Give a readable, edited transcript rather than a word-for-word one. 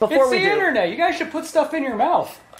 before It's we the do, internet. You guys should put stuff in your mouth.